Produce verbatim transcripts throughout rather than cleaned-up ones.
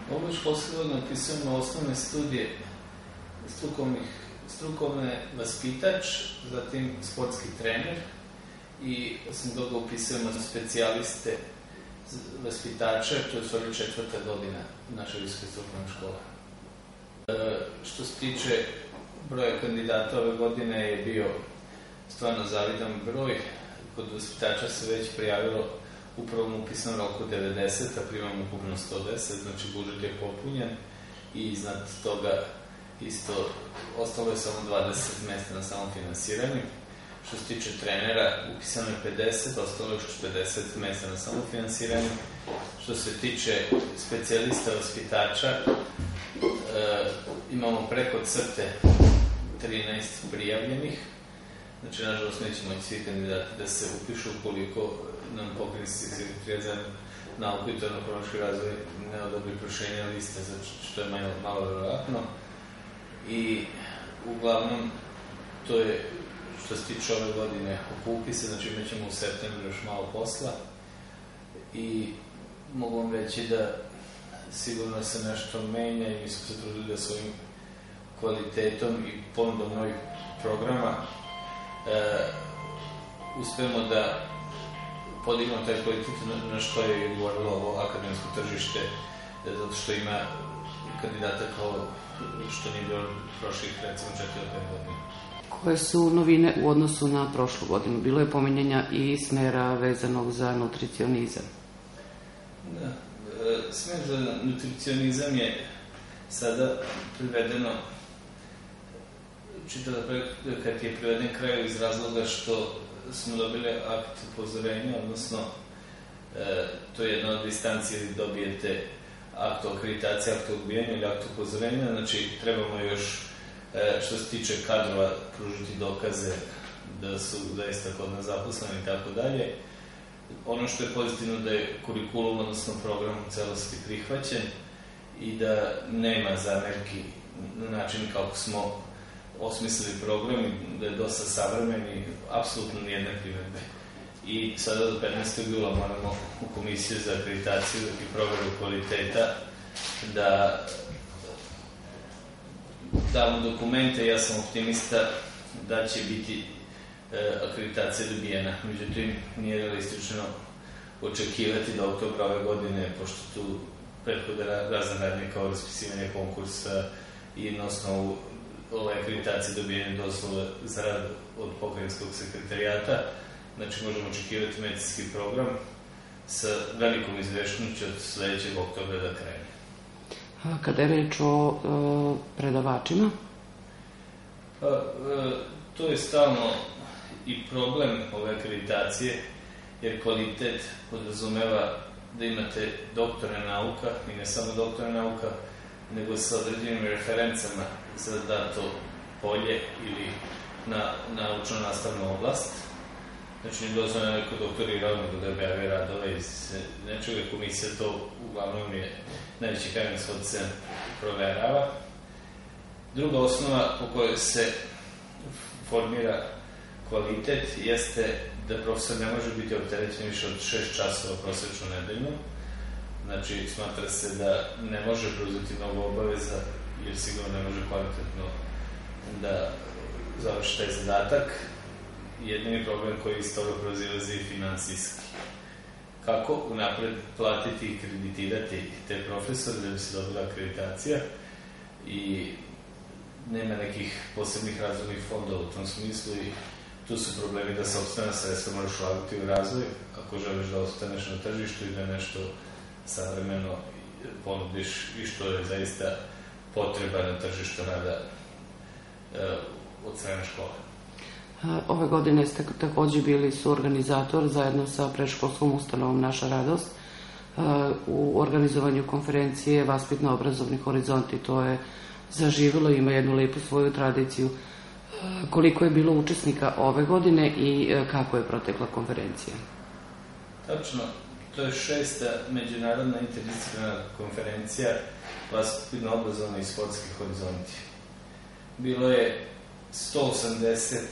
Ovu školsku godinu upisujemo osnovne studije strukovne vaspitač, zatim sportski trener i osim toga upisujemo specijaliste vaspitača, to je u stvari četvrta godina naše visoke strukovne škole. Što se tiče broja kandidata ove godine je bio stvarno zavidan broj. Kod vaspitača se već prijavilo u prvom upisnom roku devedeset, a primamo ukupno sto deset, znači budžet je popunjen i iznad toga isto ostalo je samo dvadeset mesta na samom finansiranju. Što se tiče trenera, upisano je pedeset, ostalo je još pedeset mesta na samom finansiranju. Što se tiče specijalista vaspitača, e, imamo preko crte trinaest prijavljenih. Znači, nažalost, nećemo moći svi kandidati da se upišu ukoliko nam pokrenjski sekretarijat za nauku i tehnološki razvoj ne odobri proširenje liste, što je malo verovatno. I uglavnom, to je što se tiče ove godine oko upisa, znači imat ćemo u septembru još malo posla i mogu vam reći da sigurno se nešto menja i mi smo se trudili da svojim kvalitetom i ponudom novih programa uspemo da podignemo taj kvalitet na što je govorilo ovo akademsko tržište, zato što ima kandidata kao što nije bilo prošlih, recimo, četiri do pet godina. Koje su novine u odnosu na prošlu godinu? Bilo je pominjanja i smera vezanog za nutricionizam. Da, smer za nutricionizam je sada privedeno, čitala kad je priveden kraju iz razloga što smo dobili akt upozorenja, odnosno to je jedna od distancije gdje dobijete akt o akreditaciji, akt o odbijanju ili akt upozorenja, znači trebamo još što se tiče kadrova pružiti dokaze da su zaista kod nas zaposleni i tako dalje. Ono što je pozitivno da je kurikulum, odnosno program u celosti prihvaćen i da nema zamerki na način kako smo osmislili program i da je dosta savremen i apsolutno nijedne primedbe. I sada do petnaestog jula moramo u Komisiju za akreditaciju i proveru kvaliteta da damo dokumente. Ja sam optimista da će biti akreditacija dobijena. Međutim, nije realistično očekivati do oktobra ove godine, pošto tu prethode razne radnje kao raspisivanje konkursa i na osnovu ove akreditacije dobijene dozvole za rad od pokrajinskog sekretarijata. Znači, možemo očekivati medicinski program sa velikom izvešćnošću od sledećeg oktobra do kraja. Kada je reč o predavačima? To je stalno i problem ove akreditacije, jer kvalitet podrazumeva da imate doktore nauka i ne samo doktore nauka, nego sa određenim referencama za dato polje ili na naučno-nastavnu oblast. Znači, ne dozvoljeno neko doktorirao nego da objavio radove iz nečega. Komisija to uglavnom je najveći kamen svod se proverava. Druga osnova po kojoj se formira kvalitet jeste da profesor ne može biti opterećen više od šest časova prosečno nedeljno. Znači, smatra se da ne može preuzeti mnogo obaveza, jer sigurno ne može kvalitetno da završi taj zadatak. Jedini problem koji iz toga proizilazi je finansijski. Kako unapred platiti i kreditirati te profesore da bi se dobila akreditacija i nema nekih posebnih razvojnih fondova u tom smislu i tu su problemi da sopstvena sredstva moraš ulagati u razvoj ako želiš da ostaneš na tržištu i da nešto savremeno ponudiš i što je zaista potreba na tržištu rada od strane škole. Ove godine ste takođe bili suorganizator zajedno sa predškolskom ustanovom Naša radost u organizovanju konferencije Vaspitno-obrazovni horizonti. To je zaživelo, ima jednu lepu svoju tradiciju. Koliko je bilo učesnika ove godine i kako je protekla konferencija? Tačno, to je šesta međunarodna interdisciplinarna konferencija Vaspitno-obrazovni i sportski horizonti. Bilo je sto osamdeset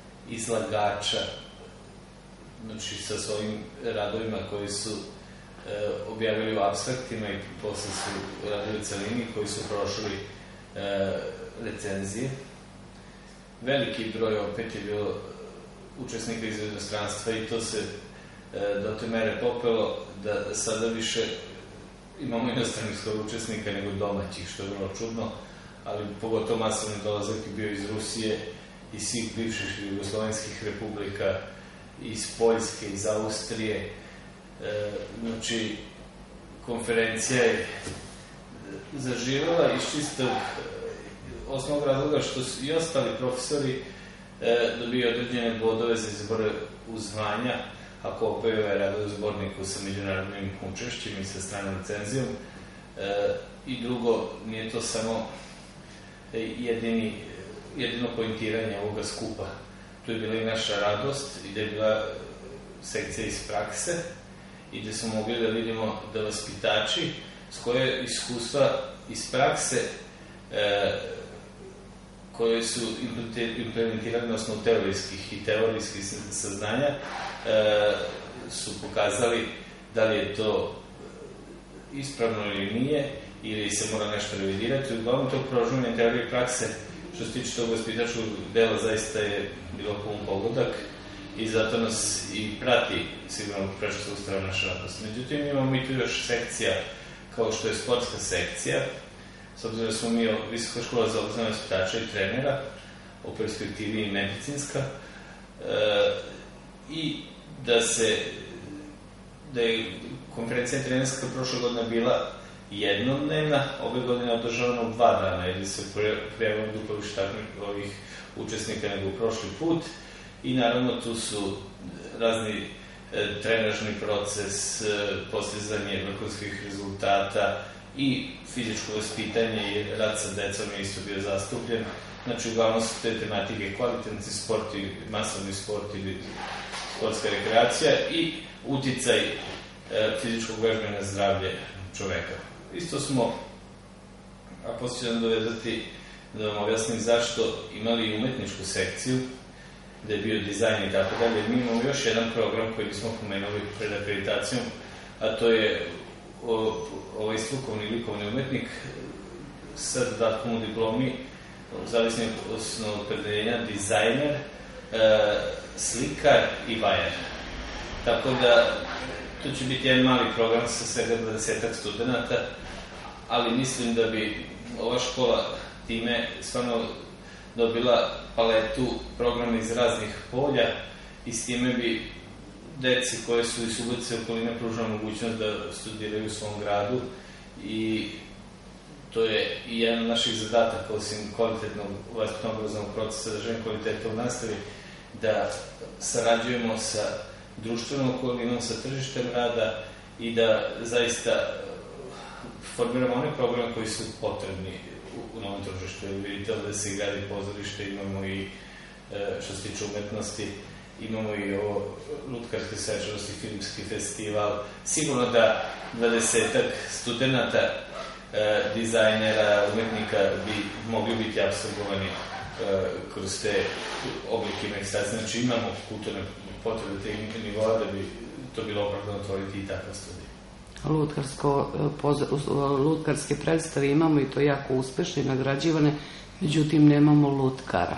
izlagača, znači sa svojim radovima koji su objavili u apstraktima i posle su radili celini koji su prošli recenzije. Veliki broj opet je bilo učesnika iz inostranstva i to se do te mere popelo da sada više imamo inostranih skoro učesnika nego domaćih, što je vrlo čudno, ali pogotovo masovni dolazak je bio iz Rusije, iz svih bivših jugoslovenskih republika, iz Poljske, iz Austrije. Znači, konferencija je zaživela iz čistog osnovnog razloga što su i ostali profesori dobiju određene bodove za izbore u zvanja ako opeve rade u zborniku sa međunarodnim učešćima i sa stranom recenzijom. I drugo, nije to samo jedini, jedino pointiranje ovoga skupa. Tu je bila i naša radost i da je bila sekcija iz prakse i da smo mogli da vidimo da vaspitači s koje iskustva iz prakse koje su implementirane na osnovu teorijskih i teorijskih saznanja su pokazali da li je to ispravno ili nije, ili se mora nešto revidirati. Uglavnom tog proživanja teorije prakse što se tiče tog vaspitačkog dela zaista je bilo pun pogodak i zato nas i prati sigurno predškolska ustanova naša radost. Međutim, imamo i tu još sekcija kao što je sportska sekcija, s obzirom da smo mi Visoka škola za obrazovanje vaspitača i trenera, u perspektivi i medicinska, e, i da se da je konferencija trenerska prošle godine bila jednodnevna, ove godine je održavana u dva dana, jer se prijavljamo duplo više takvih ovih učesnika nego u prošli put i naravno tu su razni e, trenažni proces, e, postizanje vrhunskih rezultata i fizičko vaspitanje i rad sa decom je isto bio zastupljen. Znači, uglavnom su te tematike kvalitetni sport i masovni sport ili sportska rekreacija i uticaj e, fizičkog vežbanja na zdravlje čoveka. Isto smo, a poslije ću vam dovedati da vam objasnim zašto, imali i umetničku sekciju, gde je bio dizajn i tako dalje. Mi imamo još jedan program koji bismo pomenuli pred akreditacijom, a to je o, ovaj strukovni likovni umetnik sa dodatkom u diplomi, zavisno od opredeljenja, dizajner, e, slikar i vajar. Tako da, to će biti jedan mali program sa svega dvadesetak studenta, ali mislim da bi ova škola time stvarno dobila paletu programa iz raznih polja i s time bi deci koje su iz Subotice okoline pružila mogućnost da studiraju u svom gradu i to je i jedan od naših zadataka, osim kvalitetnog vaspitnog obrazovnog procesa, da želim kvaliteta u nastavi, da sarađujemo sa društvenom okolinom, sa tržištem rada i da zaista formiramo one programe koji su potrebni u, u novom tržištu. Vidite da se gradi pozorište, imamo i što se tiče umetnosti, imamo i ovo lutkarske svečanosti, filmski festival. Sigurno da dvadesetak studenta, e, dizajnera, umetnika bi mogli biti apsorbovani e, kroz te oblike manifestacije. Znači imamo kulturne potrebe te nivoa da bi to bilo opravdano otvoriti i takav studij. Lutkarsko, poz, lutkarske predstave imamo i to jako uspešne i nagrađivane, međutim nemamo lutkara.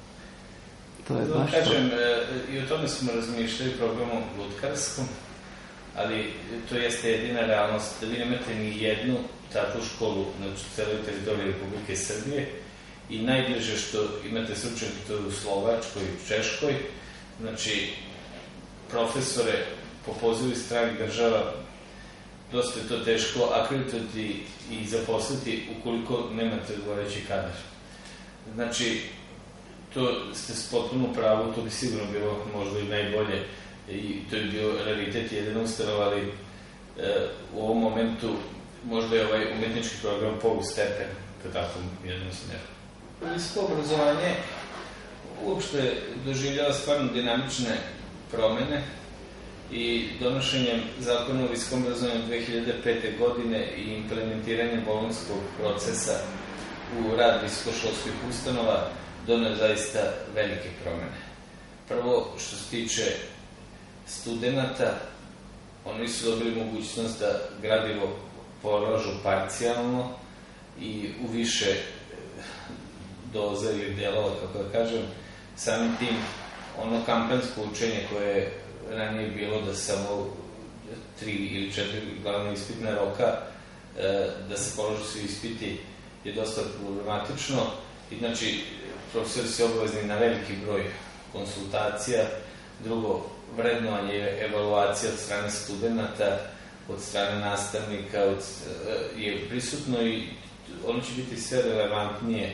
To je baš kažem, to. I o tome smo razmišljali programom lutkarskom, ali to jeste jedina realnost, da vi nemate ni jednu takvu školu na celoj teritoriji Republike Srbije i najbliže što imate stručnjake to je u Slovačkoj i u Češkoj. Znači, profesore po pozivu iz stranih država dosta je to teško akreditovati i zaposliti ukoliko nemate odgovarajući kadar. Znači, to ste potpuno pravo, to bi sigurno bilo možda i najbolje i to je bio realitet jedan ustanova, ali e, u ovom momentu možda je ovaj umetnički program polustepen ka takvom jednom smjeru. Visoko obrazovanje uopšte doživljava stvarno dinamične promene i donošenjem zakona o visokom obrazovanju dve hiljade pete. godine i implementiranjem bolonjskog procesa u rad visokoškolskih ustanova doneo zaista velike promene. Prvo, što se tiče studenta, oni su dobili mogućnost da gradivo polažu parcijalno i u više doza ili delova, kako da kažem. Samim tim, ono kampanjsko učenje koje je ranije bilo da samo tri ili četiri glavne ispitne roka, da se položu svi ispiti, je dosta problematično. I znači, profesori su obavezni na veliki broj konsultacija. Drugo, vrednovanje, evaluacija od strane studenta, od strane nastavnika od, je prisutno i ono će biti sve relevantnije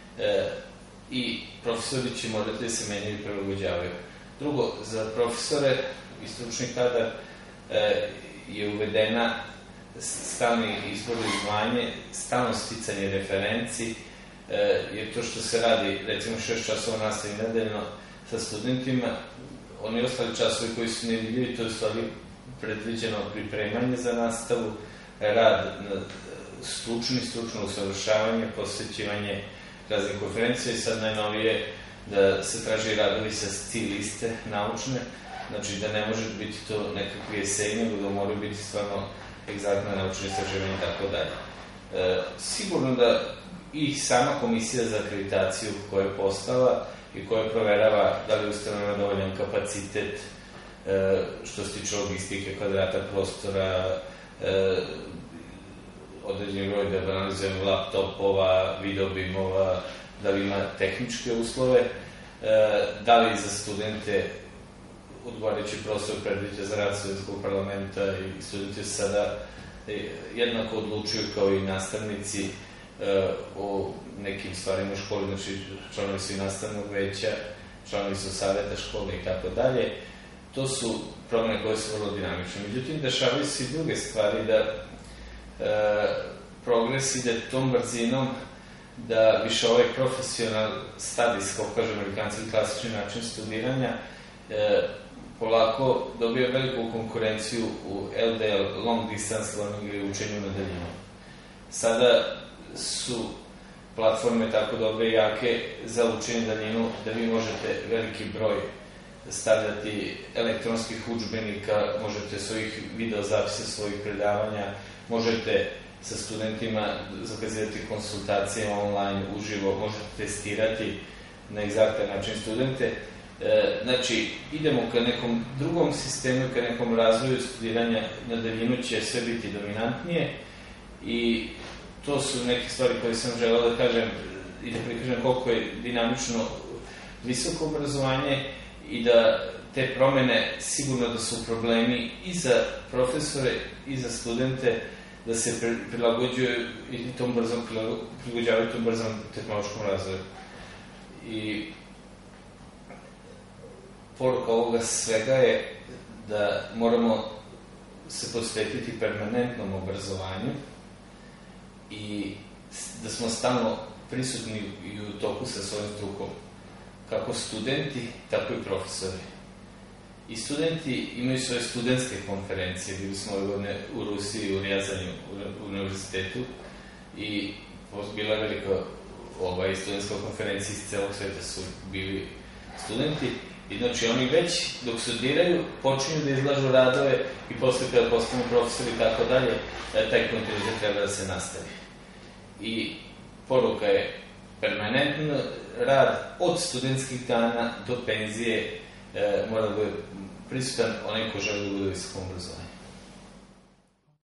i profesori će morati da se menjaju i prilagođavaju. Drugo, za profesore i stručni kadar je uvedena stalni izbor i zvanje, stalno sticanje referenci, jer to što se radi, recimo šest časova nastavi nedeljno sa studentima, oni ostali časovi koji su nevidljivi, to je stvari predviđeno pripremanje za nastavu, rad na stručni, stručno usavršavanje, posvećivanje raznih konferencija i sad najnovije da se traži radovi sa C liste naučne, znači da ne može biti to nekakvi esej, nego da moraju biti stvarno egzaktne naučne istraživanje i tako dalje. Sigurno da i sama komisija za akreditaciju koja je postala i koja proverava da li ustanova dovoljan kapacitet što se tiče logistike, kvadrata prostora, određeni broj da analizujemo laptopova, videobimova, da li ima tehničke uslove, da li za studente odgovarajući prostor predviđa za rad studentskog parlamenta i studenti sada jednako odlučuju kao i nastavnici o nekim stvarima u školi, znači članovi su i nastavnog veća, članovi su saveta škole i tako dalje. To su promene koje su vrlo dinamične. Međutim, dešavaju se i druge stvari da progres ide tom brzinom da više ovaj profesional studies, kao kaže Amerikanci, klasični način studiranja, polako dobija veliku konkurenciju u L D L, long distance learning ili učenju na daljinu. Sada su platforme tako dobre i jake za učenje na daljinu da vi možete veliki broj stavljati elektronskih udžbenika, možete svojih videozapisa, svojih predavanja, možete sa studentima zakazivati konsultacije online, uživo, možete testirati na egzaktan način studente. Znači, idemo ka nekom drugom sistemu, ka nekom razvoju studiranja na daljinu će sve biti dominantnije i to su neke stvari koje sam želeo da kažem i da prikažem koliko je dinamično visoko obrazovanje i da te promene sigurno da su problemi i za profesore i za studente da se prilagođuju i tom brzom prilagođavaju tom brzom tehnološkom razvoju. I poruka ovoga svega je da moramo se posvetiti permanentnom obrazovanju i da smo stalno prisutni i u toku sa svojim strukom, kako studenti, tako i profesori. I studenti imaju svoje studentske konferencije, bili smo ove godine u Rusiji, u Rjazanju, u univerzitetu i bila je velika ovaj, studentska konferencija iz celog sveta su bili studenti. I znači oni već dok studiraju počinju da izlažu radove i posle kada postanu profesori i tako dalje, taj kontinuitet treba da se nastavi. I poruka je permanentno rad od studentskih dana do penzije, mora da bude prisutan onaj ko želi da bude visoko obrazovanje.